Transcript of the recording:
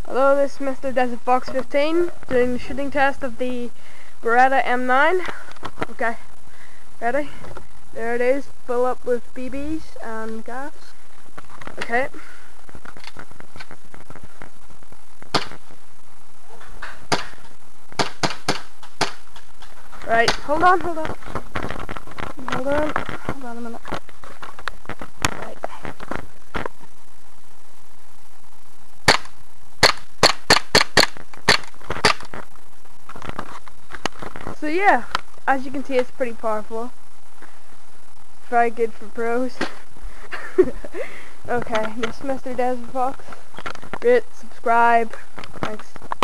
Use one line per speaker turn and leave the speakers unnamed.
Hello, this is Mr. Desert Fox 15 doing the shooting test of the Barretta M9. Okay, ready? There it is, full up with BBs and gas. Okay. Right, hold on a minute. Right. So yeah, as you can see, it's pretty powerful. Very good for pros. Okay, this is Mr. Desert Fox. Rate, subscribe. Thanks.